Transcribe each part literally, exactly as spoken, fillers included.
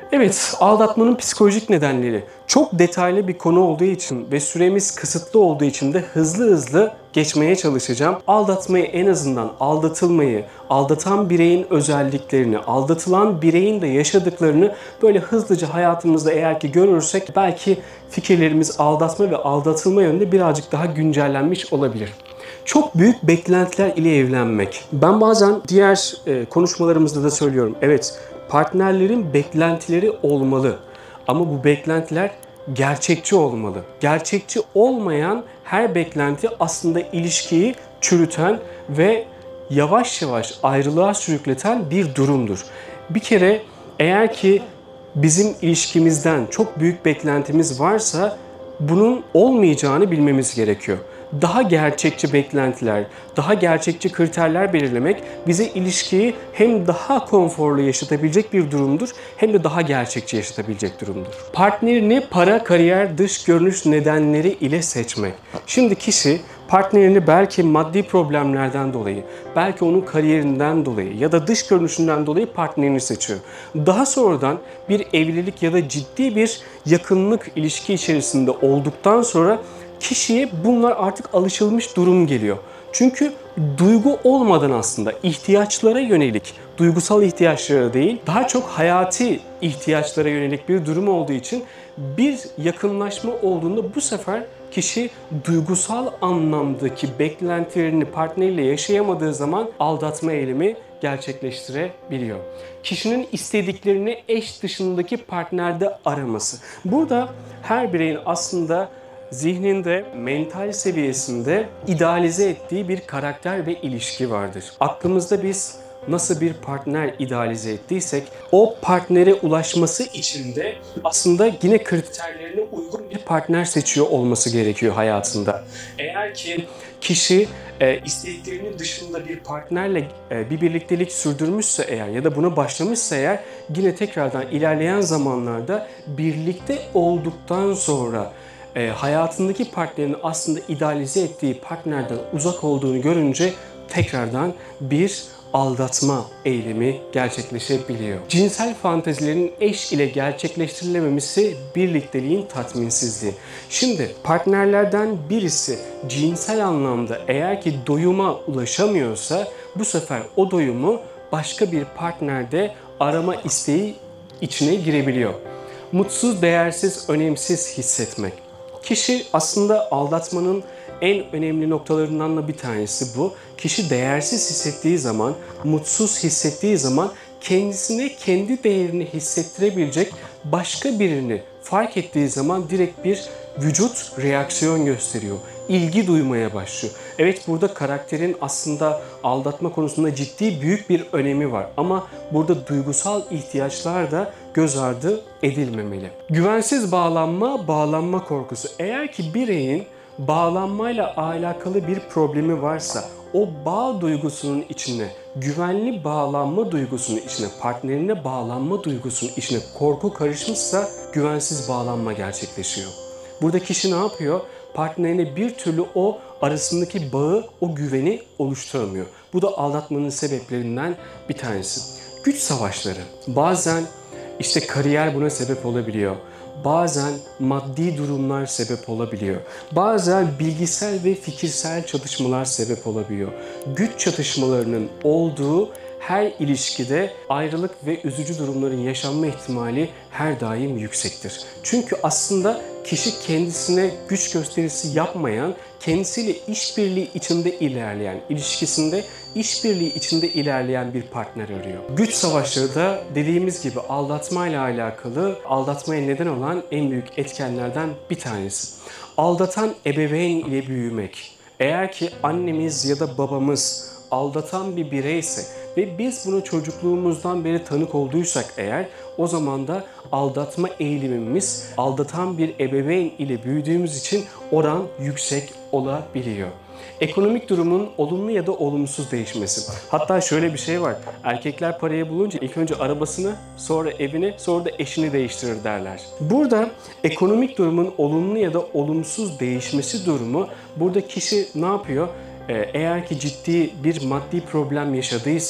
Evet, aldatmanın psikolojik nedenleri çok detaylı bir konu olduğu için ve süremiz kısıtlı olduğu için de hızlı hızlı geçmeye çalışacağım. Aldatmayı, en azından aldatılmayı, aldatan bireyin özelliklerini, aldatılan bireyin de yaşadıklarını böyle hızlıca hayatımızda eğer ki görürsek belki fikirlerimiz aldatma ve aldatılma yönünde birazcık daha güncellenmiş olabilir. Çok büyük beklentiler ile evlenmek. Ben bazen diğer e, konuşmalarımızda da söylüyorum. Evet, partnerlerin beklentileri olmalı. Ama bu beklentiler gerçekçi olmalı. Gerçekçi olmayan her beklenti aslında ilişkiyi çürüten ve yavaş yavaş ayrılığa sürükleten bir durumdur. Bir kere eğer ki bizim ilişkimizden çok büyük beklentimiz varsa bunun olmayacağını bilmemiz gerekiyor. Daha gerçekçi beklentiler, daha gerçekçi kriterler belirlemek bize ilişkiyi hem daha konforlu yaşatabilecek bir durumdur hem de daha gerçekçi yaşatabilecek durumdur. Partnerini para, kariyer, dış görünüş nedenleri ile seçmek. Şimdi kişi partnerini belki maddi problemlerden dolayı, belki onun kariyerinden dolayı ya da dış görünüşünden dolayı partnerini seçiyor. Daha sonradan bir evlilik ya da ciddi bir yakınlık ilişki içerisinde olduktan sonra kişiye bunlar artık alışılmış durum geliyor. Çünkü duygu olmadan aslında ihtiyaçlara yönelik, duygusal ihtiyaçlara değil, daha çok hayati ihtiyaçlara yönelik bir durum olduğu için bir yakınlaşma olduğunda bu sefer kişi duygusal anlamdaki beklentilerini partneriyle yaşayamadığı zaman aldatma eylemi gerçekleştirebiliyor. Kişinin istediklerini eş dışındaki partnerde araması. Burada her bireyin aslında zihninde, mental seviyesinde idealize ettiği bir karakter ve ilişki vardır. Aklımızda biz nasıl bir partner idealize ettiysek o partnere ulaşması için de aslında yine kriterlerine uygun bir partner seçiyor olması gerekiyor hayatında. Eğer ki kişi e, istediklerinin dışında bir partnerle e, bir birliktelik sürdürmüşse eğer ya da buna başlamışsa eğer yine tekrardan ilerleyen zamanlarda birlikte olduktan sonra E, hayatındaki partnerin aslında idealize ettiği partnerden uzak olduğunu görünce tekrardan bir aldatma eylemi gerçekleşebiliyor. Cinsel fantezilerin eş ile gerçekleştirilememesi birlikteliğin tatminsizliği. Şimdi partnerlerden birisi cinsel anlamda eğer ki doyuma ulaşamıyorsa bu sefer o doyumu başka bir partnerde arama isteği içine girebiliyor. Mutsuz, değersiz, önemsiz hissetmek. Kişi aslında aldatmanın en önemli noktalarından da bir tanesi bu. Kişi değersiz hissettiği zaman, mutsuz hissettiği zaman kendisine kendi değerini hissettirebilecek başka birini fark ettiği zaman direkt bir vücut reaksiyon gösteriyor. İlgi duymaya başlıyor. Evet, burada karakterin aslında aldatma konusunda ciddi büyük bir önemi var. Ama burada duygusal ihtiyaçlar da göz ardı edilmemeli. Güvensiz bağlanma, bağlanma korkusu. Eğer ki bireyin bağlanmayla alakalı bir problemi varsa o bağ duygusunun içine, güvenli bağlanma duygusunun içine, partnerine bağlanma duygusunun içine korku karışmışsa güvensiz bağlanma gerçekleşiyor. Burada kişi ne yapıyor? Partnerine bir türlü o arasındaki bağı, o güveni oluşturamıyor. Bu da aldatmanın sebeplerinden bir tanesi. Güç savaşları. Bazen işte kariyer buna sebep olabiliyor. Bazen maddi durumlar sebep olabiliyor. Bazen bilgisel ve fikirsel çatışmalar sebep olabiliyor. Güç çatışmalarının olduğu her ilişkide ayrılık ve üzücü durumların yaşanma ihtimali her daim yüksektir. Çünkü aslında kişi kendisine güç gösterisi yapmayan, kendisiyle işbirliği içinde ilerleyen, ilişkisinde işbirliği içinde ilerleyen bir partner arıyor. Güç savaşları da dediğimiz gibi aldatmayla alakalı, aldatmaya neden olan en büyük etkenlerden bir tanesi. Aldatan ebeveyn ile büyümek. Eğer ki annemiz ya da babamız aldatan bir bireyse ve biz bunu çocukluğumuzdan beri tanık olduysak eğer, o zaman da aldatma eğilimimiz aldatan bir ebeveyn ile büyüdüğümüz için oran yüksek olabiliyor. Ekonomik durumun olumlu ya da olumsuz değişmesi. Hatta şöyle bir şey var. Erkekler parayı bulunca ilk önce arabasını, sonra evini, sonra da eşini değiştirir derler. Burada ekonomik durumun olumlu ya da olumsuz değişmesi durumu, burada kişi ne yapıyor? Eğer ki ciddi bir maddi problem yaşadıysa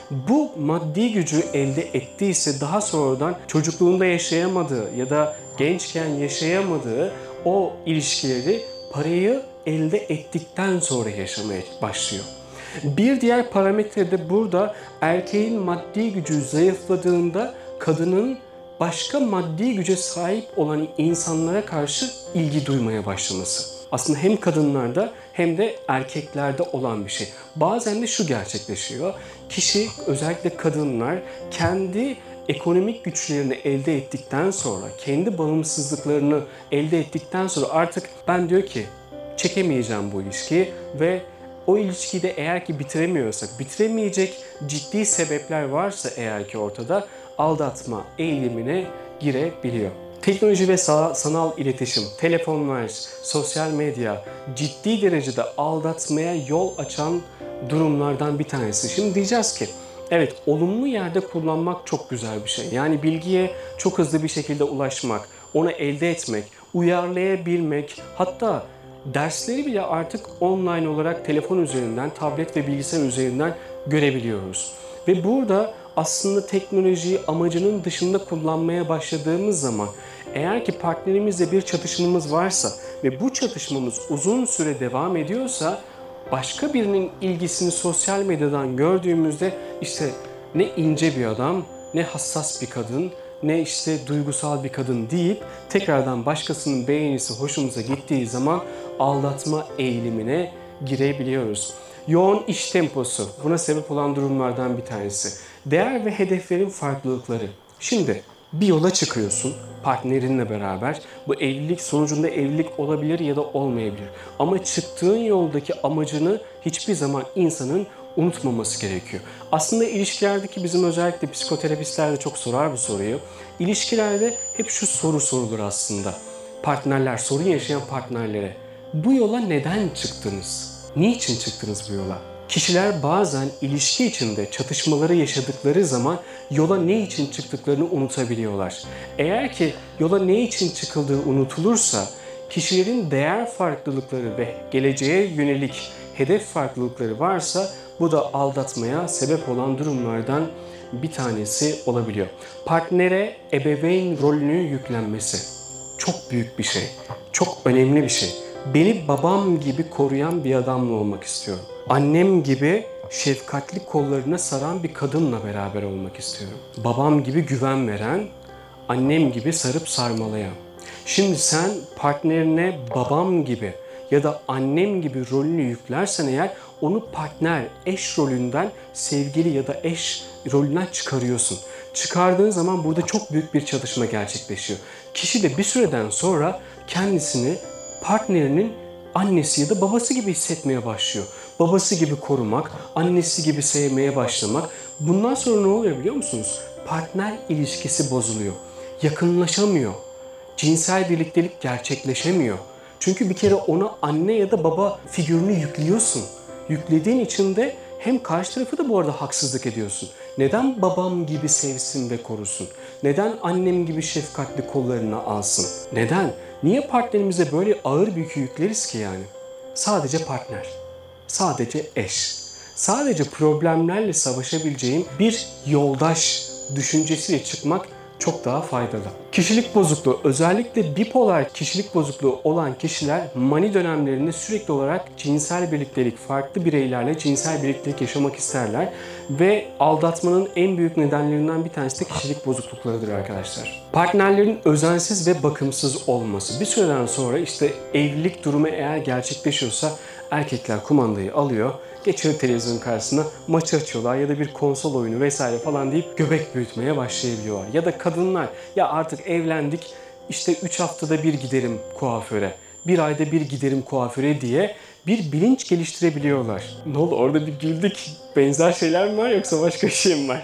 Bu maddi gücü elde ettiyse daha sonradan çocukluğunda yaşayamadığı ya da gençken yaşayamadığı o ilişkileri parayı elde ettikten sonra yaşamaya başlıyor. Bir diğer parametre de burada erkeğin maddi gücü zayıfladığında kadının başka maddi güce sahip olan insanlara karşı ilgi duymaya başlaması. Aslında hem kadınlarda hem de erkeklerde olan bir şey. Bazen de şu gerçekleşiyor. Kişi, özellikle kadınlar, kendi ekonomik güçlerini elde ettikten sonra, kendi bağımsızlıklarını elde ettikten sonra artık ben diyor ki çekemeyeceğim bu ilişkiyi ve o ilişkiyi de eğer ki bitiremiyorsak, bitiremeyecek ciddi sebepler varsa eğer ki ortada aldatma eğilimine girebiliyor. Teknoloji ve sanal iletişim, telefonlar, sosyal medya ciddi derecede aldatmaya yol açan durumlardan bir tanesi. Şimdi diyeceğiz ki evet, olumlu yerde kullanmak çok güzel bir şey. Yani bilgiye çok hızlı bir şekilde ulaşmak, onu elde etmek, uyarlayabilmek, hatta dersleri bile artık online olarak telefon üzerinden, tablet ve bilgisayar üzerinden görebiliyoruz. Ve burada aslında teknolojiyi amacının dışında kullanmaya başladığımız zaman, eğer ki partnerimizle bir çatışmamız varsa ve bu çatışmamız uzun süre devam ediyorsa, başka birinin ilgisini sosyal medyadan gördüğümüzde işte ne ince bir adam, ne hassas bir kadın, ne işte duygusal bir kadın deyip tekrardan başkasının beğenisi hoşumuza gittiği zaman aldatma eğilimine girebiliyoruz. Yoğun iş temposu buna sebep olan durumlardan bir tanesi. Değer ve hedeflerin farklılıkları. Şimdi bir yola çıkıyorsun partnerinle beraber. Bu evlilik sonucunda evlilik olabilir ya da olmayabilir. Ama çıktığın yoldaki amacını hiçbir zaman insanın unutmaması gerekiyor. Aslında ilişkilerdeki bizim özellikle psikoterapistler de çok sorar bu soruyu. İlişkilerde hep şu soru sorulur aslında. Partnerler, sorun yaşayan partnerlere. Bu yola neden çıktınız? Niçin çıktınız bu yola? Kişiler bazen ilişki içinde çatışmaları yaşadıkları zaman yola ne için çıktıklarını unutabiliyorlar. Eğer ki yola ne için çıkıldığı unutulursa, kişilerin değer farklılıkları ve geleceğe yönelik hedef farklılıkları varsa bu da aldatmaya sebep olan durumlardan bir tanesi olabiliyor. Partnere ebeveyn rolünü yüklenmesi çok büyük bir şey, çok önemli bir şey. Beni babam gibi koruyan bir adamla olmak istiyorum. Annem gibi şefkatli kollarına saran bir kadınla beraber olmak istiyorum. Babam gibi güven veren, annem gibi sarıp sarmalayan. Şimdi sen partnerine babam gibi ya da annem gibi rolünü yüklersen eğer onu partner, eş rolünden sevgili ya da eş rolünden çıkarıyorsun. Çıkardığın zaman burada çok büyük bir çatışma gerçekleşiyor. Kişi de bir süreden sonra kendisini partnerinin annesi ya da babası gibi hissetmeye başlıyor. Babası gibi korumak, annesi gibi sevmeye başlamak. Bundan sonra ne oluyor biliyor musunuz? Partner ilişkisi bozuluyor. Yakınlaşamıyor. Cinsel birliktelik gerçekleşemiyor. Çünkü bir kere ona anne ya da baba figürünü yüklüyorsun. Yüklediğin için de hem karşı tarafı da bu arada haksızlık ediyorsun. Neden babam gibi sevsin ve korusun? Neden annem gibi şefkatli kollarına alsın? Neden? Niye partnerimize böyle ağır bir yükü yükleriz ki yani? Sadece partner, sadece eş, sadece problemlerle savaşabileceğim bir yoldaş düşüncesiyle çıkmak çok daha faydalı. Kişilik bozukluğu, özellikle bipolar kişilik bozukluğu olan kişiler mani dönemlerinde sürekli olarak cinsel birliktelik, farklı bireylerle cinsel birliktelik yaşamak isterler ve aldatmanın en büyük nedenlerinden bir tanesi de kişilik bozukluklarıdır arkadaşlar. Partnerlerin özensiz ve bakımsız olması. Bir süreden sonra işte evlilik durumu eğer gerçekleşiyorsa erkekler kumandayı alıyor, geçiyor televizyonun karşısına, maçı açıyorlar ya da bir konsol oyunu vesaire falan deyip göbek büyütmeye başlayabiliyorlar. Ya da kadınlar ya artık evlendik işte üç haftada bir giderim kuaföre, bir ayda bir giderim kuaföre diye bir bilinç geliştirebiliyorlar. Ne oldu orada bir güldük, benzer şeyler mi var yoksa başka bir şey mi var?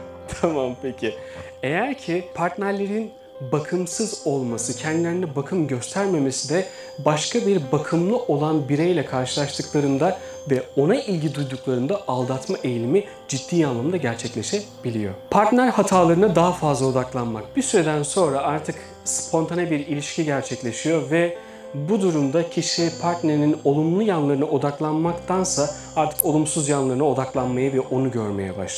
Tamam peki. Eğer ki partnerlerin bakımsız olması, kendilerine bakım göstermemesi de başka bir bakımlı olan bireyle karşılaştıklarında ve ona ilgi duyduklarında aldatma eğilimi ciddi anlamda gerçekleşebiliyor. Partner hatalarına daha fazla odaklanmak. Bir süreden sonra artık spontane bir ilişki gerçekleşiyor ve bu durumda kişi partnerinin olumlu yanlarına odaklanmaktansa artık olumsuz yanlarına odaklanmaya ve onu görmeye başlıyor.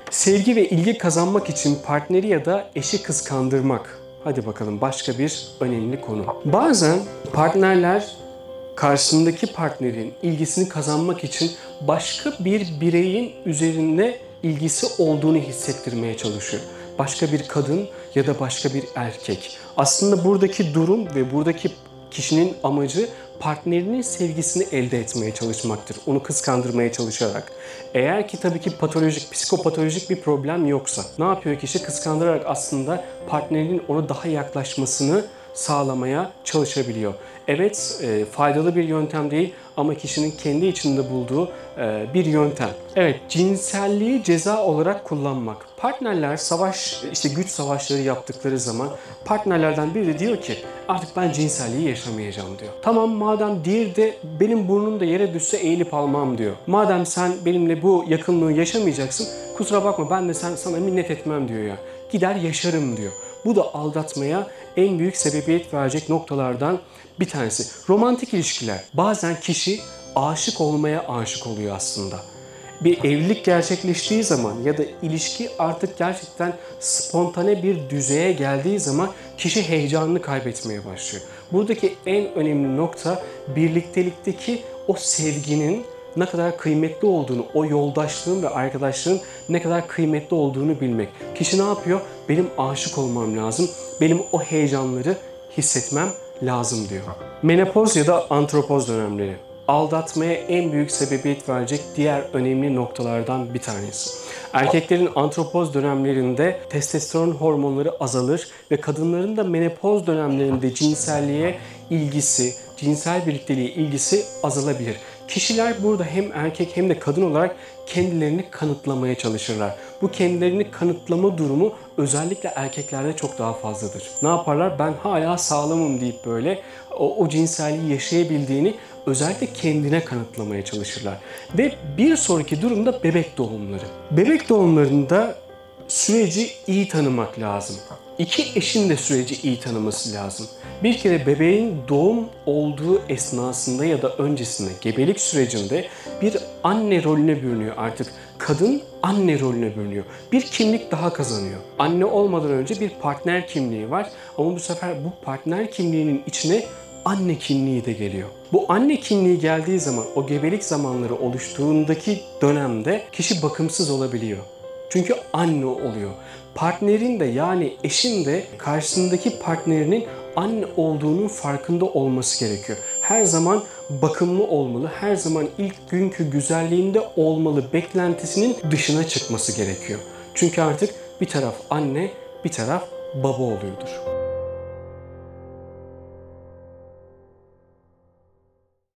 Sevgi ve ilgi kazanmak için partneri ya da eşi kıskandırmak. Hadi bakalım başka bir önemli konu. Bazen partnerler karşısındaki partnerin ilgisini kazanmak için başka bir bireyin üzerinde ilgisi olduğunu hissettirmeye çalışıyor. Başka bir kadın ya da başka bir erkek. Aslında buradaki durum ve buradaki kişinin amacı partnerinin sevgisini elde etmeye çalışmaktır. Onu kıskandırmaya çalışarak. Eğer ki tabii ki patolojik, psikopatolojik bir problem yoksa ne yapıyor kişi? Kıskandırarak aslında partnerinin ona daha yaklaşmasını sağlamaya çalışabiliyor. Evet, e, faydalı bir yöntem değil ama kişinin kendi içinde bulduğu e, bir yöntem. Evet, cinselliği ceza olarak kullanmak. Partnerler savaş, işte güç savaşları yaptıkları zaman partnerlerden biri de diyor ki artık ben cinselliği yaşamayacağım diyor. Tamam, madem diğeri de benim burnum da yere düşse eğilip almam diyor. Madem sen benimle bu yakınlığı yaşamayacaksın, kusura bakma ben de sen, sana minnet etmem diyor ya. Gider yaşarım diyor. Bu da aldatmaya en büyük sebebiyet verecek noktalardan bir tanesi. Romantik ilişkiler. Bazen kişi aşık olmaya aşık oluyor aslında. Bir evlilik gerçekleştiği zaman ya da ilişki artık gerçekten spontane bir düzeye geldiği zaman kişi heyecanını kaybetmeye başlıyor. Buradaki en önemli nokta birliktelikteki o sevginin ne kadar kıymetli olduğunu, o yoldaşlığın ve arkadaşlığın ne kadar kıymetli olduğunu bilmek. Kişi ne yapıyor? Benim aşık olmam lazım, benim o heyecanları hissetmem lazım diyor. Menopoz ya da antropoz dönemleri. Aldatmaya en büyük sebebiyet verecek diğer önemli noktalardan bir tanesi. Erkeklerin antropoz dönemlerinde testosteron hormonları azalır ve kadınların da menopoz dönemlerinde cinselliğe ilgisi, cinsel birlikteliğe ilgisi azalabilir. Kişiler burada hem erkek hem de kadın olarak kendilerini kanıtlamaya çalışırlar. Bu kendilerini kanıtlama durumu özellikle erkeklerde çok daha fazladır. Ne yaparlar? Ben hala sağlamım deyip böyle o, o cinselliği yaşayabildiğini özellikle kendine kanıtlamaya çalışırlar. Ve bir sonraki durumda bebek doğumları. Bebek doğumlarında süreci iyi tanımak lazım. İki eşin de süreci iyi tanıması lazım. Bir kere bebeğin doğum olduğu esnasında ya da öncesinde, gebelik sürecinde bir anne rolüne bürünüyor artık. Kadın anne rolüne bürünüyor. Bir kimlik daha kazanıyor. Anne olmadan önce bir partner kimliği var ama bu sefer bu partner kimliğinin içine anne kimliği de geliyor. Bu anne kimliği geldiği zaman, o gebelik zamanları oluştuğundaki dönemde kişi bakımsız olabiliyor. Çünkü anne oluyor. Partnerin de yani eşin de karşısındaki partnerinin anne olduğunun farkında olması gerekiyor. Her zaman bakımlı olmalı, her zaman ilk günkü güzelliğinde olmalı beklentisinin dışına çıkması gerekiyor. Çünkü artık bir taraf anne, bir taraf baba oluyordur.